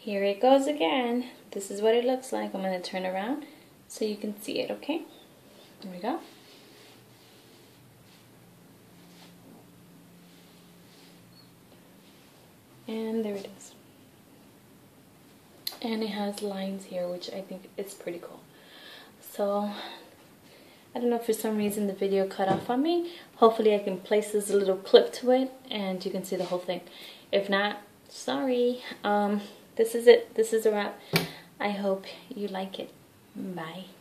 Here it goes again. This is what it looks like. I'm going to turn around so you can see it, okay? There we go. And there it is. And it has lines here, which I think is pretty cool. So I don't know if for some reason the video cut off on me. Hopefully I can place this little clip to it and you can see the whole thing. If not, sorry. This is it. This is a wrap. I hope you like it. Bye.